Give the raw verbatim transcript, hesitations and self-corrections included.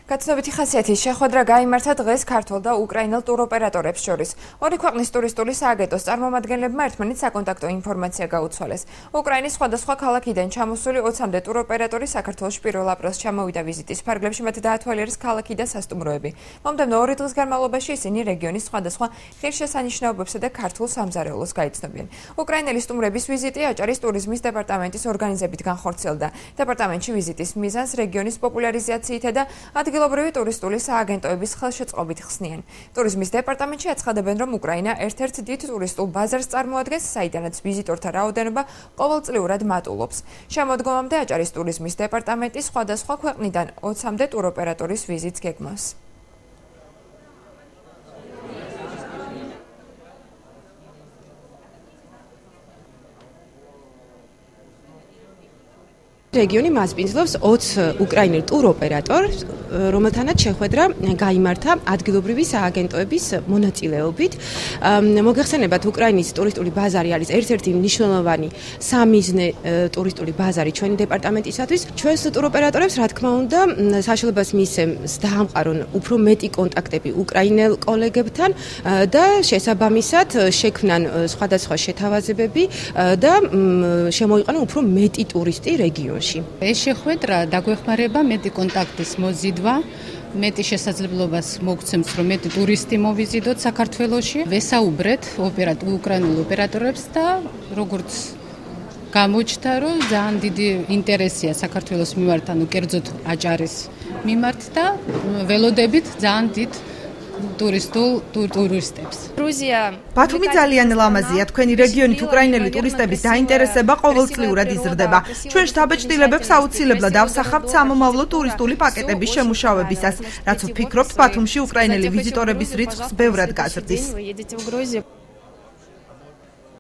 გაცნობითი ხასიათის შეხვედრა გაიმართა დღეს ქართულ და უკრაინელ ტუროპერატორებს შორის. ორი ქვეყნის ტურისტული სააგენტოს წარმომადგენლებმა ერთმანეთს საკონტაქტო ინფორმაცია გაუცვალეს. უკრაინის სხვადასხვა ქალაქიდან ჩამოსული ოცამდე ტუროპერატორი საქართველოში პირველ აპრილს ჩამოვიდა ვიზიტის ფარგლებში, მათ დაათვალიერეს ქალაქი და სასტუმროები. მომდევნო ორი დღის განმავლობაში ისინი რეგიონის სხვადასხვა ღირსშესანიშნაობებსა და ქართულ სამზარეულოს გაიცნობიან. უკრაინელი სტუმრების ვიზიტი აჭარის ტურიზმის დეპარტამენტის ორგანიზებით განხორციელდა. დეპარტამენტში ვიზიტის მიზანს რეგიონის პოპულარიზაციითა და ადგილობრივი ტურისტული სააგენტოების ხელშეწყობით ხსნიან. ტურიზმის დეპარტამენტში აცხადებენ, რომ უკრაინა ერთ-ერთ დიდ ტურისტულ ბაზარს წარმოადგენს, საიდანაც ვიზიტორთა რაოდენობა ყოველწლიურად მატულობს. შემოდგომამდე აჭარის ტურიზმის დეპარტამენტი სხვადასხვა ქვეყნიდან ოცამდე ტუროპერატორის ვიზიტს გეგმავს. რეგიონი მასპინძლობს ოც უკრაინელ ტუროპერატორს, რომელთანაც შეხვედრა გაიმართა ადგილობრივი სააგენტოების მონაწილეობით. მოგეხსენებათ, უკრაინის ტურისტული ბაზარი არის ერთ-ერთი მნიშვნელოვანი სამიზნე ტურისტული ბაზარი ჩვენი დეპარტამენტისათვის. ჩვენს ტუროპერატორებს, რა თქმა უნდა, საშუალებას მისცემს დაამყარონ უფრო მეტი კონტაქტები უკრაინელ კოლეგებთან და შესაბამისად შექმნან სხვადასხვა შეთავაზებები და შემოიყვანონ უფრო მეტი ტურისტი რეგიონში. ეს შეხვედრა დაგვეხმარება მეტი კონტაქტის მოზიდვა, მეტი შესაძლებლობას მოგცემს, რომ მეტი ტურისტი მოვიზიდოთ საქართველოში. ვესაუბრეთ უკრაინულ ოპერატორებს და როგორც გამოჩნდა, რომ ძალიან დიდი ინტერესია საქართველოს მიმართ, ანუ კერძოდ აჭარის მიმართ და ველოდებით ძალიან დიდ ტურისტულ ტურისტებს. ბათუმი ძალიან ლამაზია, თქვენი რეგიონით უკრაინელი ტურისტების დაინტერესება ყოველწლიურად იზრდება. ჩვენ შთაბეჭდილებებს აუცილებლად ავსახავთ სამომავლო ტურისტული პაკეტების შემუშავებისას, რაც ვფიქრობთ, ბათუმში უკრაინელი ვიზიტორების რიცხვს ბევრად გაზრდის.